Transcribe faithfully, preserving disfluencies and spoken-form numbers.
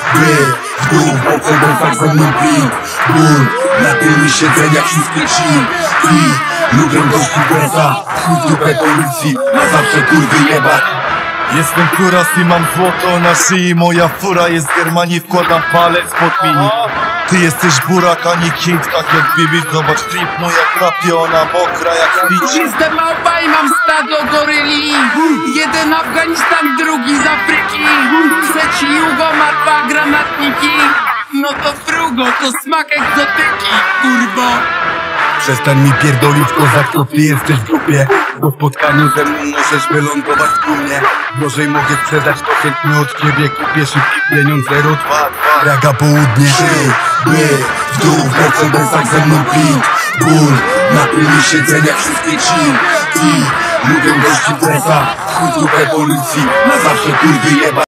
by w dół, w Mercedesach ze mną pit. Ból na tylnych siedzeniach, wszystkie chill. I lubię gości dresa, chuj w dupę policji, na zawsze kurwy jebać. Jestem kuras i mam złoto na szyi. Moja fura jest z Germanii, wkładam palec pod mini. Ty jesteś burak, a nie kid, tak jak Bibi. Zobacz klip, no jak rapie, ona mokra jak pić. Jestem małpa i mam stado goryli. Jeden Afganistan, drugi z Afryki. Trzeci Jugomar, dwa granatniki. No to frugo, to smak egzotyki, kurwo. Przestań mi pierdolić, kozak, to ty jesteś w grupie. Po spotkaniu ze mną możesz wylądować w trumnie. Gorzej mogę sprzedać, to chętnie od ciebie kupię. Szybki pieniądz, zero dwa dwa Praga południe. Trzy, by w dół, w Mercedesach ze mną pit. Ból na tylnych siedzeniach, wszystkie chill. I lubię gości dresa, chuj w dupę policji, na zawsze kurwy jeba.